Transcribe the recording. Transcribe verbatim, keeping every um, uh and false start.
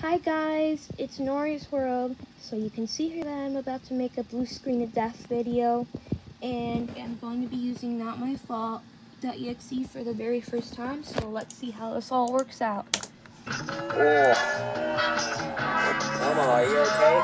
Hi guys, it's Nori's World. So you can see here that I'm about to make a blue screen of death video, and I'm going to be using Not My Fault dot E X E for the very first time, so let's see how this all works out. Oh. Mama, are you okay?